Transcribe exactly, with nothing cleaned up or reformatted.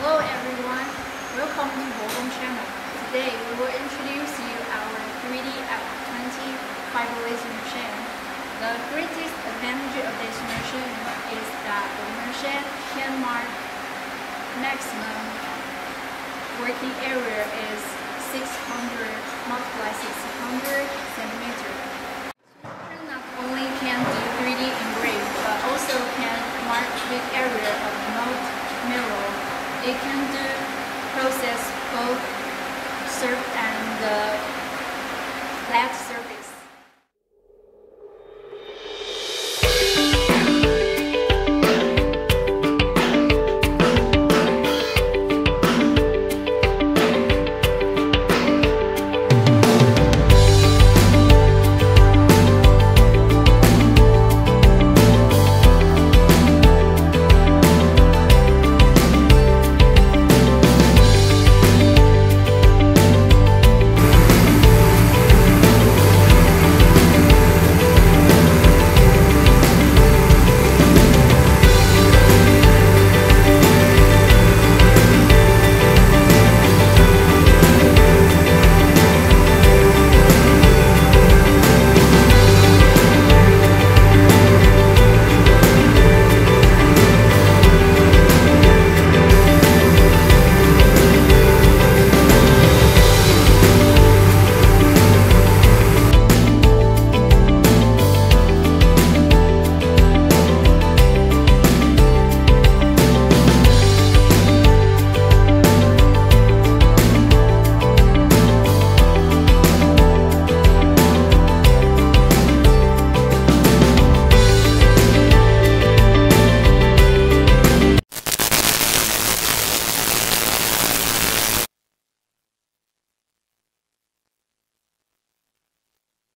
Hello everyone, welcome to Bogom channel. Today we will introduce you our three D F twenty fiber laser machine. The greatest advantage of this machine is that the machine can mark maximum working area is six hundred multiplied six hundred centimeters. It not only can do three D engrave, but also can mark big area of mold mirror. It can do process both surf and uh, flat surface.